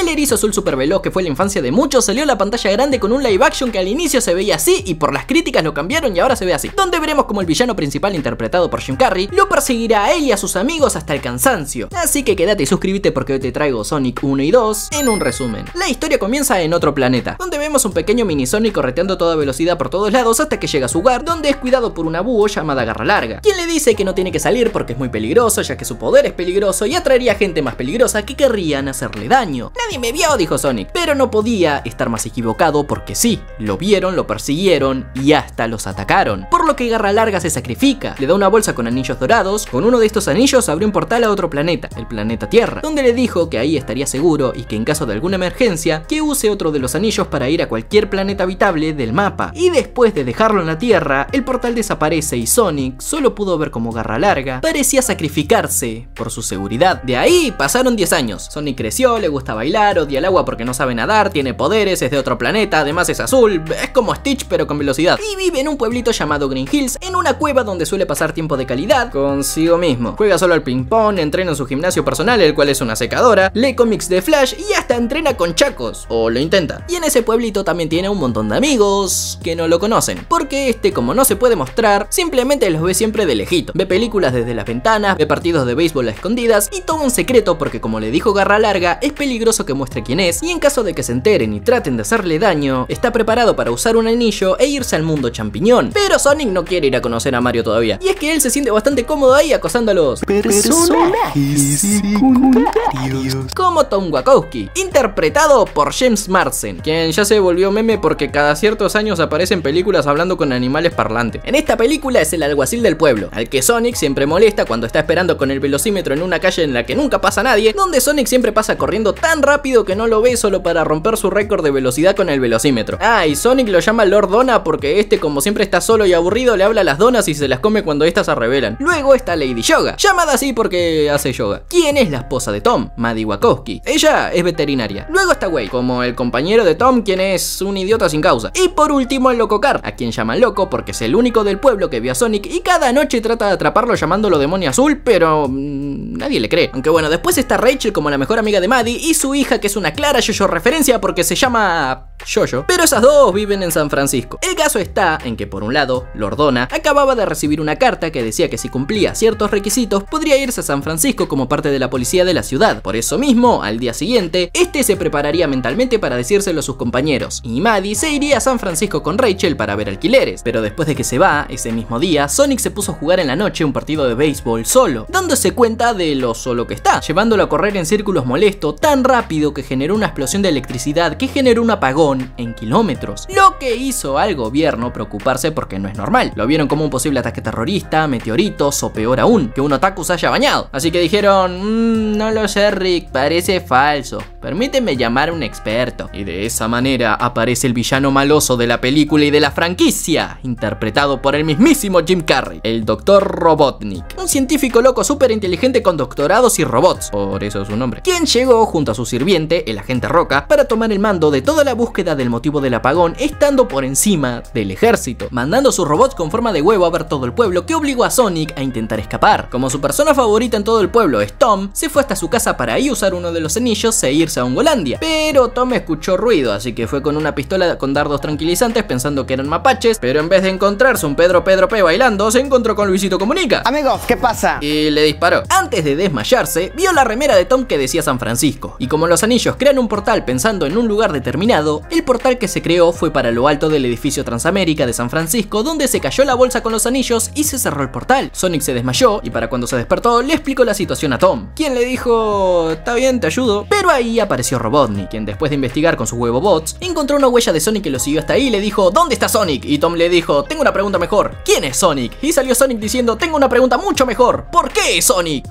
El erizo azul super veloz que fue la infancia de muchos salió a la pantalla grande con un live action que al inicio se veía así y por las críticas lo cambiaron y ahora se ve así, donde veremos como el villano principal interpretado por Jim Carrey lo perseguirá a él y a sus amigos hasta el cansancio. Así que quédate y suscríbete porque hoy te traigo Sonic 1 y 2 en un resumen. La historia comienza en otro planeta, donde vemos un pequeño mini Sonic correteando a toda velocidad por todos lados hasta que llega a su hogar, donde es cuidado por una búho llamada Garra Larga, quien le dice que no tiene que salir porque es muy peligroso, ya que su poder es peligroso y atraería gente más peligrosa que querrían hacerle daño. Nadie me vio, dijo Sonic, pero no podía estar más equivocado porque sí, lo vieron, lo persiguieron y hasta los atacaron. Por lo que Garra Larga se sacrifica, le da una bolsa con anillos dorados, con uno de estos anillos abrió un portal a otro planeta, el planeta Tierra, donde le dijo que ahí estaría seguro y que en caso de alguna emergencia, que use otro de los anillos para ir a cualquier planeta habitable del mapa. Y después de dejarlo en la Tierra, el portal desaparece y Sonic solo pudo ver cómo Garra Larga parecía sacrificarse por su seguridad. De ahí pasaron 10 años. Sonic creció, le gusta bailar, odia el agua porque no sabe nadar, tiene poderes, es de otro planeta, además es azul, es como Stitch pero con velocidad. Y vive en un pueblito llamado Green Hills, en una cueva donde suele pasar tiempo de calidad consigo mismo. Juega solo al ping pong, entrena en su gimnasio personal, el cual es una secadora, lee cómics de Flash y hasta entrena con chacos, o lo intenta. Y en ese pueblito también tiene un montón de amigos que no lo conocen, porque como no se puede mostrar, simplemente los ve siempre de lejito. Ve películas desde las ventanas, ve partidos de béisbol a escondidas y todo un secreto porque como le dijo Garra Larga, es peligroso que muestre quién es y en caso de que se enteren y traten de hacerle daño, está preparado para usar un anillo e irse al mundo champiñón. Pero Sonic no quiere ir a conocer a Mario todavía, y es que él se siente bastante cómodo ahí acosando a los personajes secundarios, como Tom Wachowski, interpretado por James Marsden, quien ya se volvió meme porque cada ciertos años aparece en películas hablando con animales parlantes. En esta película es el alguacil del pueblo, al que Sonic siempre molesta cuando está esperando con el velocímetro en una calle en la que nunca pasa nadie, donde Sonic siempre pasa corriendo tan rápido que no lo ve solo para romper su récord de velocidad con el velocímetro. Ah, y Sonic lo llama Lord Dona porque como siempre está solo y aburrido, le habla a las donas y se las come cuando estas se revelan. Luego está Lady Yoga, llamada así porque hace yoga, quien es la esposa de Tom, Maddie Wachowski. Ella es veterinaria. Luego está Wade, como el compañero de Tom, quien es un idiota sin causa. Y por último el Loco Car, a quien llaman loco porque es el único del pueblo que vio a Sonic y cada noche trata de atraparlo llamándolo demonio azul, pero nadie le cree. Aunque bueno, después está Rachel como la mejor amiga de Maddie y su hija, que es una clara yo-yo referencia porque se llama Yo-Yo. Pero esas dos viven en San Francisco. El caso está en que por un lado, Lord Dona acababa de recibir una carta que decía que si cumplía ciertos requisitos podría irse a San Francisco como parte de la policía de la ciudad. Por eso mismo, al día siguiente, se prepararía mentalmente para decírselo a sus compañeros y Maddie se iría a San Francisco con Rachel para ver alquileres. Pero después de que se va, ese mismo día, Sonic se puso a jugar en la noche un partido de béisbol solo, dándose cuenta de lo solo que está, llevándolo a correr en círculos molesto tan rápido que generó una explosión de electricidad que generó un apagón en kilómetros, lo que hizo al gobierno preocuparse porque no es normal. Lo vieron como un posible ataque terrorista, meteoritos o peor aún, que un otaku se haya bañado. Así que dijeron, no lo sé Rick, parece falso, permíteme llamar a un experto. Y de esa manera aparece el villano maloso de la película y de la franquicia, interpretado por el mismísimo Jim Carrey, el Dr. Robotnik, un científico loco súper inteligente con doctorados y robots, por eso es su nombre, quien llegó junto a su sirviente, el agente Roca, para tomar el mando de toda la búsqueda del motivo del apagón, estando por encima del ejército, mandando sus robots con forma de huevo a ver todo el pueblo, que obligó a Sonic a intentar escapar. Como su persona favorita en todo el pueblo es Tom, se fue hasta su casa para ahí usar uno de los anillos e irse a Ungolandia, pero Tom escuchó ruido, así que fue con una pistola con dardos tranquilizantes pensando que eran mapaches, pero en vez de encontrarse un Pedro P bailando, se encontró con Luisito Comunica. Amigos, ¿qué pasa? Y le disparó. Antes de desmayarse, vio la remera de Tom que decía San Francisco, y como los anillos crean un portal pensando en un lugar determinado, el portal que se creó fue para lo alto del edificio Transamérica de San Francisco, donde se cayó la bolsa con los anillos y se cerró el portal. Sonic se desmayó y para cuando se despertó le explicó la situación a Tom, quien le dijo, está bien, te ayudo. Pero ahí apareció Robotnik, quien después de investigar con sus huevo bots, encontró una huella de Sonic que lo siguió hasta ahí y le dijo, ¿dónde está Sonic? Y Tom le dijo, tengo una pregunta mejor, ¿quién es Sonic? Y salió Sonic diciendo, tengo una pregunta mucho mejor, ¿por qué Sonic?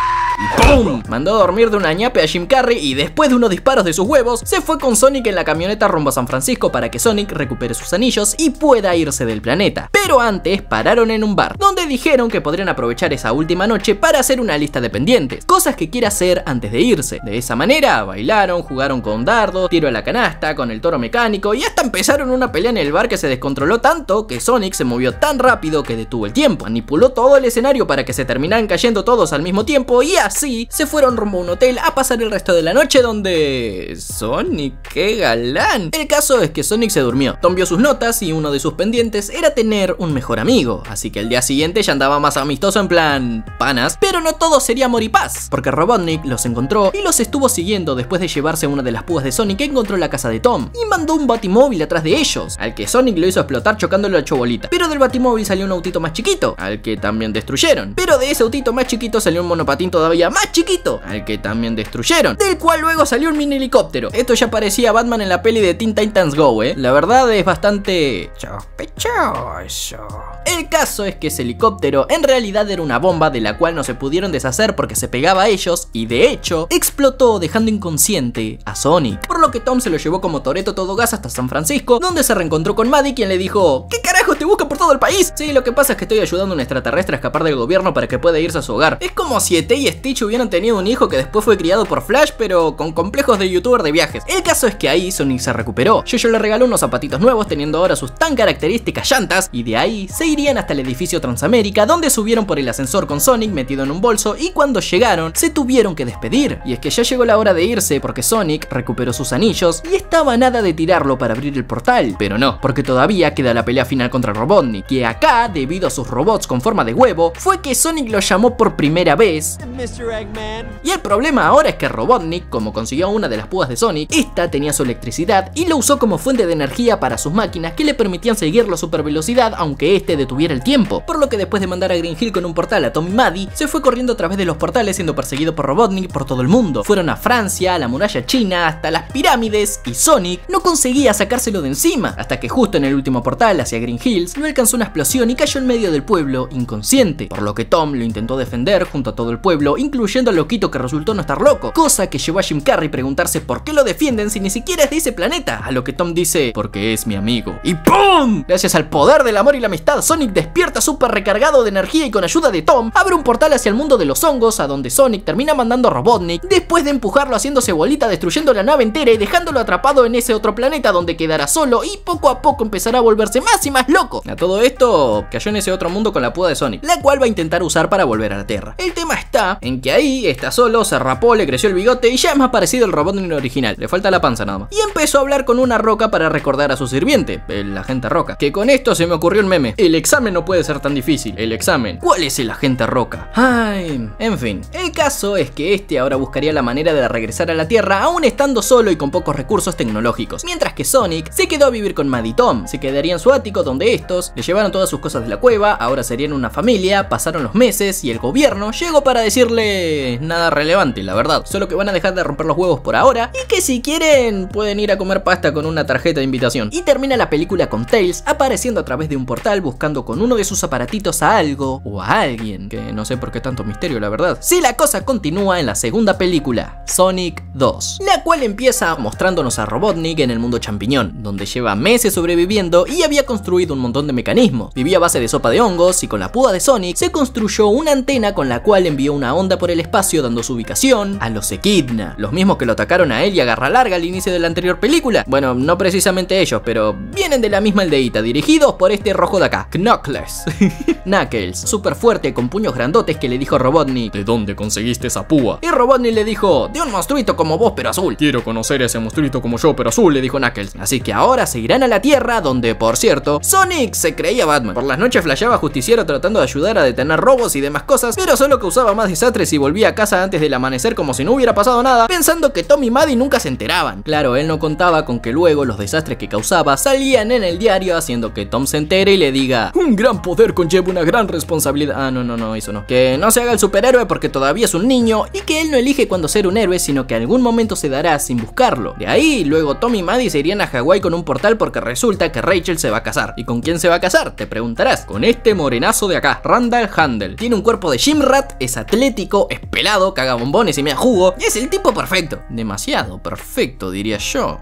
Y ¡pum! Mandó a dormir de una ñape a Jim Carrey y después de unos disparos de sus huevos, se fue con Sonic en la camioneta rumbo a San Francisco para que Sonic recupere sus anillos y pueda irse del planeta. Pero antes pararon en un bar, donde dijeron que podrían aprovechar esa última noche para hacer una lista de pendientes, cosas que quiere hacer antes de irse. De esa manera, bailaron, jugaron con dardos, tiro a la canasta, con el toro mecánico y hasta empezaron una pelea en el bar que se descontroló tanto que Sonic se movió tan rápido que detuvo el tiempo, manipuló todo el escenario para que se terminaran cayendo todos al mismo tiempo y así se fueron rumbo a un hotel a pasar el resto de la noche donde... Sonic, qué galán. El caso es que Sonic se durmió. Tom vio sus notas y uno de sus pendientes era tener un mejor amigo, así que el día siguiente ya andaba más amistoso en plan... panas. Pero no todo sería amor y paz, porque Robotnik los encontró y los estuvo siguiendo después de llevarse una de las púas de Sonic que encontró en la casa de Tom y mandó un batimóvil atrás de ellos, al que Sonic lo hizo explotar chocándole a Chobolita. Pero del batimóvil salió un autito más chiquito, al que también destruyeron. Pero de ese autito más chiquito salió un monopatín todavía más chiquito, al que también destruyeron. Del cual luego salió un mini helicóptero. Esto ya parecía Batman en la peli de Teen Titans Go, La verdad es bastante... sospechoso. El caso es que ese helicóptero en realidad era una bomba de la cual no se pudieron deshacer porque se pegaba a ellos y de hecho explotó dejando inconsciente a Sonic. Por lo que Tom se lo llevó como Toretto todo gas hasta San Francisco, donde se reencontró con Maddie, quien le dijo: ¿qué carajos te busca por todo el país? Sí, lo que pasa es que estoy ayudando a un extraterrestre a escapar del gobierno para que pueda irse a su hogar. Es como si E.T. y Stitch hubieran tenido un hijo que después fue criado por Flash, pero con complejos de youtuber de viajes. El caso es que ahí Sonic se recuperó. Yo le regaló unos zapatitos nuevos, teniendo ahora sus tan características llantas, y de ahí se irían hasta el edificio Transamérica, donde subieron por el ascensor con Sonic metido en un bolso, y cuando llegaron se tuvieron que despedir. Y es que ya llegó la hora de irse porque Sonic recuperó sus anillos y estaba a nada de tirarlo para abrir el portal. Pero no, porque todavía queda la pelea final contra Robotnik, que acá, debido a sus robots con forma de huevo, fue que Sonic lo llamó por primera vez Mr. Eggman. Y el problema ahora es que Robotnik, como consiguió una de las púas de Sonic, esta tenía su electricidad y lo usó como fuente de energía para sus máquinas que le permitían seguirlo a super velocidad aunque este detuviera el tiempo. Por lo que después de mandar a Green Hill con un portal a Tom y Maddie, se fue corriendo a través de los portales siendo perseguido por Robotnik por todo el mundo. Fueron a Francia, a la muralla china, hasta las pirámides, y Sonic no conseguía sacárselo de encima, hasta que justo en el último portal hacia Green Hills lo alcanzó una explosión y cayó en medio del pueblo inconsciente, por lo que Tom lo intentó defender junto a todo el pueblo, incluyendo al loquito que resultó no estar loco, cosa que llevó a Jim Carrey preguntarse por qué lo defienden si ni siquiera es de ese planeta, a lo que Tom dice: porque es mi amigo. Y ¡pum! Gracias al poder del amor y la amistad, Sonic despierta súper recargado de energía y con ayuda de Tom abre un portal hacia el mundo de los hongos, a donde Sonic termina mandando a Robotnik después de empujarlo haciéndose bolita, destruyendo la nave entera y dejándolo atrapado en ese otro planeta donde quedará solo y poco a poco empezará a volverse más y más loco. A todo esto cayó en ese otro mundo con la púa de Sonic, la cual va a intentar usar para volver a la Tierra. El tema está en que ahí está solo, se rapó, le creció el bigote y ya es más parecido al Robotnik original, le falta la panza nada más. Y empezó a hablar con una roca para recordar a su sirviente, el agente Roca. Que con esto se me ocurrió el meme: el examen no puede ser tan difícil. El examen, ¿cuál es el agente Roca? Ay, en fin. El caso es que este ahora buscaría la manera de regresar a la Tierra aún estando solo y con pocos recursos tecnológicos, mientras que Sonic se quedó a vivir con Maddie y Tom. Se quedaría en su ático donde estos le llevaron todas sus cosas de la cueva, ahora serían una familia, pasaron los meses y el gobierno llegó para decirle nada relevante, la verdad, solo que van a dejar de romper los huevos por ahora y que si quieren pueden ir a comer pasta con una tarjeta de invitación. Y termina la película con Tails apareciendo a través de un portal buscando con uno de sus aparatitos a algo o a alguien, que no sé por qué tanto misterio, la verdad. Si la cosa continúa en la segunda película, Sonic 2, la cual empieza mostrándonos a Robotnik en el mundo champiñón, donde lleva meses sobreviviendo y había construido un montón de mecanismos. Vivía a base de sopa de hongos y con la púa de Sonic se construyó una antena con la cual envió una onda por el espacio dando su ubicación a los Echidna, los mismos que lo atacaron a él y a Garra Larga al inicio de la anterior película. Bueno, no precisamente ellos, pero vienen de la misma aldeíta, dirigidos por este rojo de acá, Knuckles. Knuckles, súper fuerte con puños grandotes, que le dijo a Robotnik: ¿de dónde conseguiste esa púa? Y Robotnik le dijo: de un monstruito como vos pero azul. Quiero conocer a ese monstruito como yo pero azul, le dijo Knuckles. Así que ahora se irán a la Tierra, donde por cierto Sonic se creía Batman. Por las noches flasheaba justiciero tratando de ayudar a detener robos y demás cosas, pero solo causaba más desastres y volvía a casa antes del amanecer como si no hubiera pasado nada, pensando que Tom y Maddie nunca se enteraban. Claro, él no contaba con que luego los desastres que causaba salían en el diario, haciendo que Tom se entere y le diga: un gran poder conlleva una gran responsabilidad. Ah, no, eso no. Que no se haga el superhéroe porque todavía es un niño y que él no elige cuándo ser un héroe, sino que algún momento se dará sin buscarlo. De ahí, luego Tom y Maddie se irían a Hawái con un portal porque resulta que Rachel se va a casar. ¿Y con quién se va a casar? Te preguntarás. Con este morenazo de acá, Randall Handel. Tiene un cuerpo de Gymrat, es atlético, es pelado, caga bombones y me da jugo, y es el tipo perfecto. Demasiado perfecto, diría yo.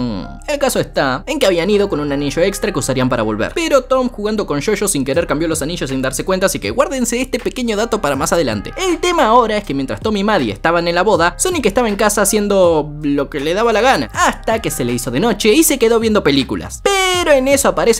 El caso está en que habían ido con un anillo extra que usarían para volver, pero Tom, jugando con Jojo sin querer, cambió los anillos sin darse cuenta, así que guárdense este pequeño dato para más adelante. El tema ahora es que mientras Tom y Maddie estaban en la boda, Sonic estaba en casa haciendo lo que le daba la gana, hasta que se le hizo de noche y se quedó viendo películas. Pero en eso aparece Robotnik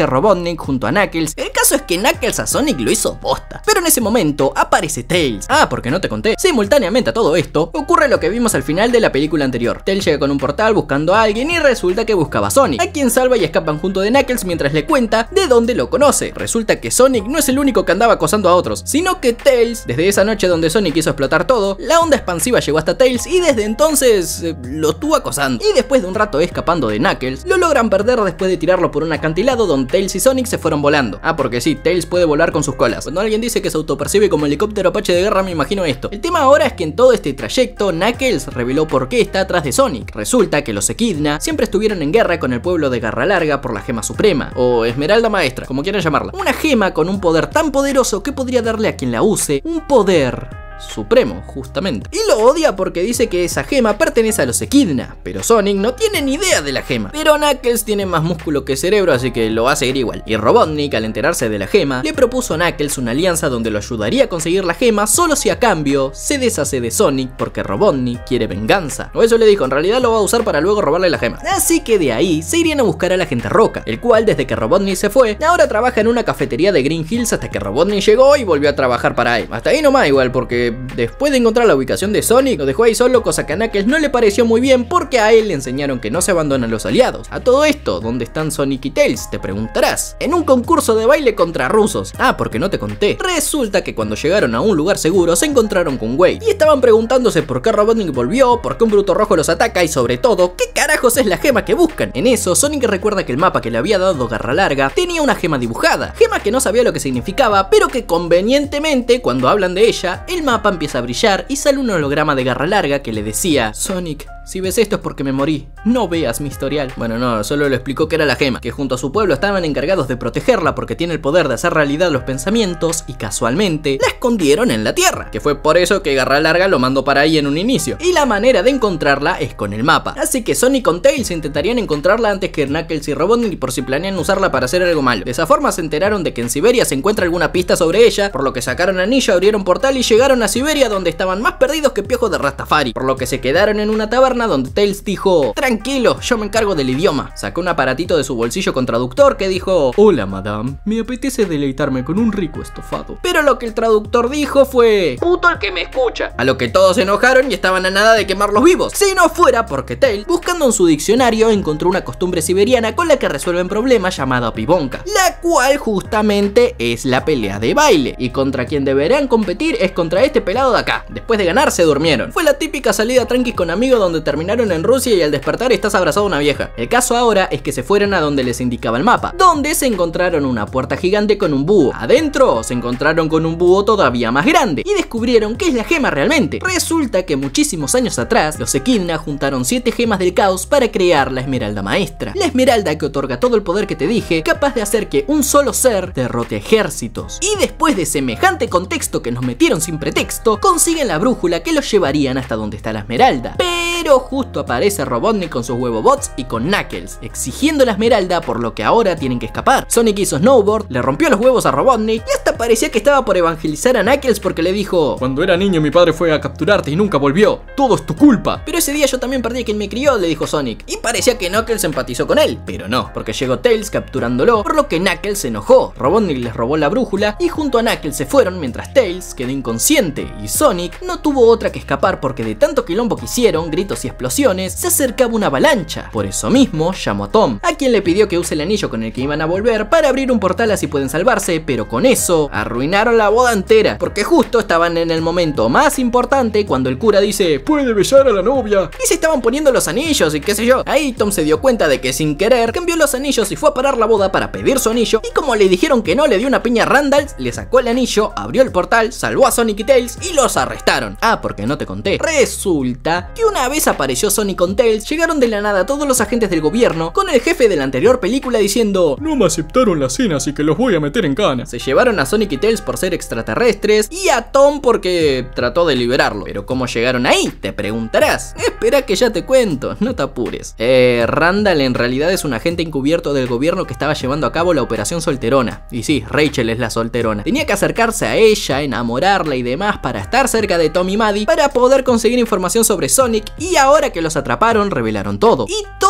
Robotnik junto a Knuckles. El caso es que Knuckles a Sonic lo hizo bosta. Pero en ese momento aparece Tails. Ah, porque no te conté. Simultáneamente a todo esto, ocurre lo que vimos al final de la película anterior. Tails llega con un portal buscando a alguien y resulta que buscaba a Sonic, a quien salva y escapan junto de Knuckles mientras le cuenta de dónde lo conoce. Resulta que Sonic no es el único que andaba acosando a otros, sino que Tails, desde esa noche donde Sonic hizo explotar todo, la onda expansiva llegó hasta Tails y desde entonces lo estuvo acosando. Y después de un rato escapando de Knuckles, lo logran perder después de tirarlo por un acantilado donde Tails y Sonic se fueron volando. Ah, porque sí, Tails puede volar con sus colas. Cuando alguien dice que se autopercibe como helicóptero Apache de guerra, me imagino esto. El tema ahora es que en todo este trayecto, Knuckles reveló por qué está atrás de Sonic. Resulta que los Echidna siempre estuvieron en guerra con el pueblo de Garra Larga por la gema suprema, o Esmeralda Maestra, como quieran llamarla. Una gema con un poder tan poderoso que podría darle a quien la use un poder supremo, justamente. Y lo odia porque dice que esa gema pertenece a los Echidna, pero Sonic no tiene ni idea de la gema. Pero Knuckles tiene más músculo que cerebro, así que lo va a seguir igual. Y Robotnik, al enterarse de la gema, le propuso a Knuckles una alianza donde lo ayudaría a conseguir la gema solo si a cambio se deshace de Sonic, porque Robotnik quiere venganza. O eso le dijo, en realidad lo va a usar para luego robarle la gema. Así que de ahí se irían a buscar a la Agente Roca, el cual desde que Robotnik se fue, ahora trabaja en una cafetería de Green Hills hasta que Robotnik llegó y volvió a trabajar para él. Hasta ahí nomás igual, porque después de encontrar la ubicación de Sonic, lo dejó ahí solo, cosa que a Knuckles no le pareció muy bien porque a él le enseñaron que no se abandonan los aliados. A todo esto, ¿dónde están Sonic y Tails? Te preguntarás. En un concurso de baile contra rusos. Ah, porque no te conté. Resulta que cuando llegaron a un lugar seguro se encontraron con Wade y estaban preguntándose por qué Robotnik volvió, por qué un bruto rojo los ataca y sobre todo, ¿qué carajos es la gema que buscan? En eso, Sonic recuerda que el mapa que le había dado Garra Larga tenía una gema dibujada. Gema que no sabía lo que significaba, pero que convenientemente, cuando hablan de ella, el mapa empieza a brillar y sale un holograma de Garra Larga que le decía: Sonic, si ves esto es porque me morí, no veas mi historial. Bueno, no, solo le explicó que era la gema, que junto a su pueblo estaban encargados de protegerla porque tiene el poder de hacer realidad los pensamientos y casualmente la escondieron en la tierra, que fue por eso que Garra Larga lo mandó para ahí en un inicio. Y la manera de encontrarla es con el mapa, así que Sonic con Tails intentarían encontrarla antes que Knuckles y Robotnik por si planean usarla para hacer algo malo. De esa forma se enteraron de que en Siberia se encuentra alguna pista sobre ella, por lo que sacaron anillo, abrieron portal y llegaron a Siberia, donde estaban más perdidos que piojos de Rastafari, por lo que se quedaron en una taberna donde Tails dijo: tranquilo, yo me encargo del idioma. Sacó un aparatito de su bolsillo con traductor que dijo: hola madame, me apetece deleitarme con un rico estofado. Pero lo que el traductor dijo fue: puto el que me escucha. A lo que todos se enojaron y estaban a nada de quemarlos vivos, si no fuera porque Tails, buscando en su diccionario, encontró una costumbre siberiana con la que resuelven problemas llamada pibonka, la cual justamente es la pelea de baile, y contra quien deberán competir es contra este pelado de acá. Después de ganar se durmieron. Fue la típica salida tranquis con amigos donde terminaron en Rusia y al despertar estás abrazado a una vieja. El caso ahora es que se fueron a donde les indicaba el mapa, donde se encontraron una puerta gigante con un búho. Adentro se encontraron con un búho todavía más grande y descubrieron qué es la gema realmente. Resulta que muchísimos años atrás los Echidna juntaron 7 gemas del caos para crear la Esmeralda Maestra, la esmeralda que otorga todo el poder que te dije, capaz de hacer que un solo ser derrote ejércitos. Y después de semejante contexto que nos metieron sin pretexto, consiguen la brújula que los llevarían hasta donde está la esmeralda. Pero justo aparece Robotnik con sus huevobots y con Knuckles, exigiendo la esmeralda, por lo que ahora tienen que escapar. Sonic hizo snowboard, le rompió los huevos a Robotnik y hasta parecía que estaba por evangelizar a Knuckles porque le dijo: cuando era niño mi padre fue a capturarte y nunca volvió, todo es tu culpa. Pero ese día yo también perdí a quien me crió, le dijo Sonic. Y parecía que Knuckles empatizó con él, pero no, porque llegó Tails capturándolo, por lo que Knuckles se enojó. Robotnik les robó la brújula y junto a Knuckles se fueron mientras Tails quedó inconsciente y Sonic no tuvo otra que escapar porque de tanto quilombo que hicieron, gritos y explosiones, se acercaba una avalancha. Por eso mismo llamó a Tom, a quien le pidió que use el anillo con el que iban a volver para abrir un portal así pueden salvarse, pero con eso arruinaron la boda entera, porque justo estaban en el momento más importante cuando el cura dice: puede besar a la novia, y se estaban poniendo los anillos y qué sé yo. Ahí Tom se dio cuenta de que sin querer cambió los anillos y fue a parar la boda para pedir su anillo, y como le dijeron que no, le dio una piña a Randall, le sacó el anillo, abrió el portal, salvó a Sonic y Tails y los arrestaron. Ah, porque no te conté. Resulta que una vez apareció Sonic con Tails, llegaron de la nada todos los agentes del gobierno con el jefe de la anterior película diciendo: no me aceptaron la cena, así que los voy a meter en cana. Se llevaron a Sonic y Tails por ser extraterrestres y a Tom porque trató de liberarlo. Pero ¿cómo llegaron ahí? Te preguntarás. Espera que ya te cuento, no te apures. Randall en realidad es un agente encubierto del gobierno que estaba llevando a cabo la operación solterona. Y sí, Rachel es la solterona. Tenía que acercarse a ella, enamorarla y demás para estar cerca de Tom y Maddie para poder conseguir información sobre Sonic, y ahora que los atraparon revelaron todo. Y todo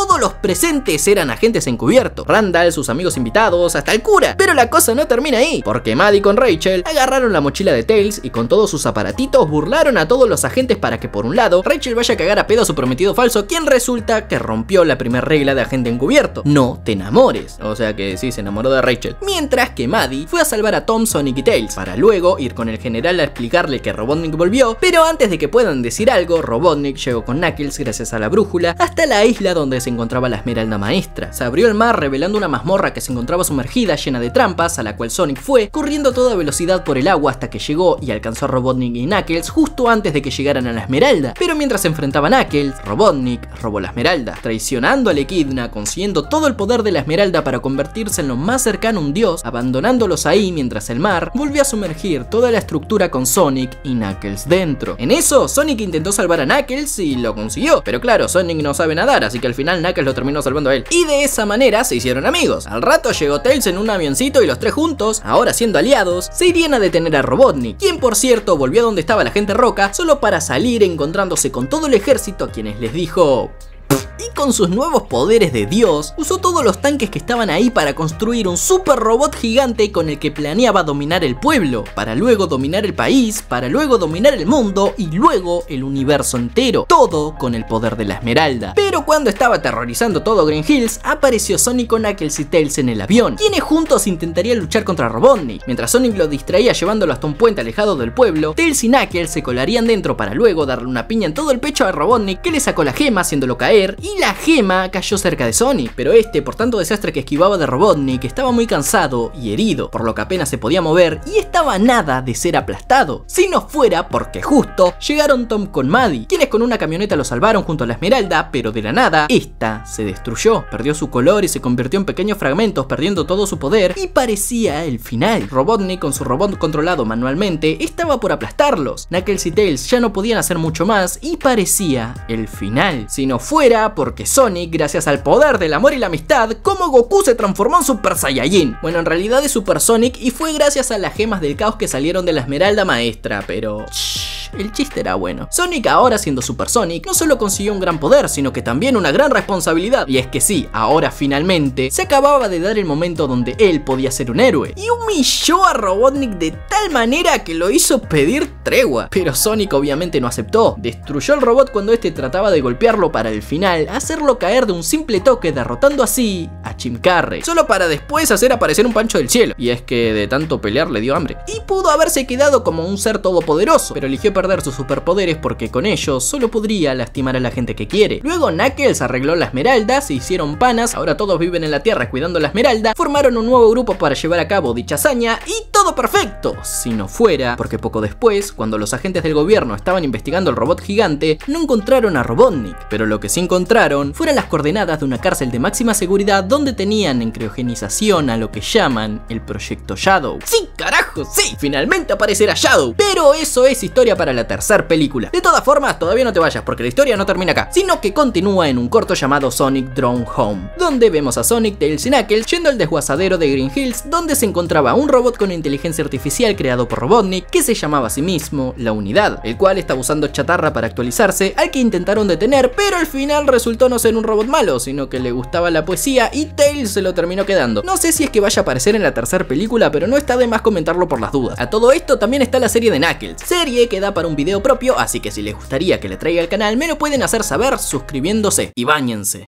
todos los presentes eran agentes encubiertos. Randall, sus amigos invitados, hasta el cura. Pero la cosa no termina ahí, porque Maddie con Rachel agarraron la mochila de Tails y con todos sus aparatitos burlaron a todos los agentes para que por un lado Rachel vaya a cagar a pedo a su prometido falso, quien resulta que rompió la primera regla de agente encubierto: no te enamores. O sea que sí, se enamoró de Rachel. Mientras que Maddie fue a salvar a Tom, Sonic y Tails, para luego ir con el general a explicarle que Robotnik volvió, pero antes de que puedan decir algo, Robotnik llegó con Knuckles gracias a la brújula hasta la isla donde se encontraba la Esmeralda Maestra. Se abrió el mar revelando una mazmorra que se encontraba sumergida llena de trampas, a la cual Sonic fue corriendo a toda velocidad por el agua hasta que llegó y alcanzó a Robotnik y Knuckles justo antes de que llegaran a la Esmeralda. Pero mientras se enfrentaban a Knuckles, Robotnik robó la Esmeralda, traicionando al Echidna, consiguiendo todo el poder de la Esmeralda para convertirse en lo más cercano a un dios, abandonándolos ahí mientras el mar volvió a sumergir toda la estructura con Sonic y Knuckles dentro. En eso, Sonic intentó salvar a Knuckles y lo consiguió, pero claro, Sonic no sabe nadar, así que al final Knuckles lo terminó salvando a él. Y de esa manera se hicieron amigos. Al rato llegó Tails en un avioncito y los tres juntos, ahora siendo aliados, se irían a detener a Robotnik, quien por cierto volvió a donde estaba la gente roca solo para salir encontrándose con todo el ejército, a quienes les dijo... Y con sus nuevos poderes de Dios, usó todos los tanques que estaban ahí para construir un super robot gigante con el que planeaba dominar el pueblo, para luego dominar el país, para luego dominar el mundo y luego el universo entero, todo con el poder de la Esmeralda. Pero cuando estaba aterrorizando todo Green Hills, apareció Sonic con Knuckles y Tails en el avión, quienes juntos intentarían luchar contra Robotnik. Mientras Sonic lo distraía llevándolo hasta un puente alejado del pueblo, Tails y Knuckles se colarían dentro para luego darle una piña en todo el pecho a Robotnik, que le sacó la gema haciéndolo caer, y la gema cayó cerca de Sonic, pero este, por tanto desastre que esquivaba de Robotnik, estaba muy cansado y herido, por lo que apenas se podía mover y estaba a nada de ser aplastado, si no fuera porque justo llegaron Tom con Maddie, quienes con una camioneta lo salvaron junto a la Esmeralda, pero de la nada, esta se destruyó, perdió su color y se convirtió en pequeños fragmentos, perdiendo todo su poder, y parecía el final. Robotnik, con su robot controlado manualmente, estaba por aplastarlos. Knuckles y Tails ya no podían hacer mucho más y parecía el final, si no fuera porque Sonic, gracias al poder del amor y la amistad, como Goku se transformó en Super Saiyajin. Bueno, en realidad es Super Sonic y fue gracias a las gemas del caos que salieron de la Esmeralda Maestra, pero... el chiste era bueno. Sonic, ahora siendo Super Sonic, no solo consiguió un gran poder, sino que también una gran responsabilidad. Y es que sí, ahora finalmente se acababa de dar el momento donde él podía ser un héroe. Y humilló a Robotnik de tal manera que lo hizo pedir tregua. Pero Sonic obviamente no aceptó. Destruyó al robot cuando este trataba de golpearlo para el final hacerlo caer de un simple toque, derrotando así a Jim Carrey, solo para después hacer aparecer un Pancho del cielo. Y es que de tanto pelear le dio hambre. Y pudo haberse quedado como un ser todopoderoso, pero eligió perder sus superpoderes porque con ellos solo podría lastimar a la gente que quiere. Luego Knuckles arregló la Esmeralda, se hicieron panas, ahora todos viven en la tierra cuidando la Esmeralda, formaron un nuevo grupo para llevar a cabo dicha hazaña y todo perfecto, si no fuera porque poco después, cuando los agentes del gobierno estaban investigando el robot gigante, no encontraron a Robotnik, pero lo que sí encontraron fueron las coordenadas de una cárcel de máxima seguridad donde tenían en criogenización a lo que llaman el Proyecto Shadow. ¡Sí, carajo, sí! Finalmente aparecerá Shadow, pero eso es historia para la tercera película. De todas formas, todavía no te vayas porque la historia no termina acá, sino que continúa en un corto llamado Sonic Drone Home, donde vemos a Sonic, Tails y Knuckles yendo al desguazadero de Green Hills, donde se encontraba un robot con inteligencia artificial creado por Robotnik, que se llamaba a sí mismo la Unidad, el cual estaba usando chatarra para actualizarse, al que intentaron detener, pero al final resultó no ser un robot malo, sino que le gustaba la poesía y Tails se lo terminó quedando. No sé si es que vaya a aparecer en la tercera película, pero no está de más comentarlo por las dudas. A todo esto también está la serie de Knuckles, serie que da para un video propio, así que si les gustaría que le traiga al canal me lo pueden hacer saber suscribiéndose y báñense.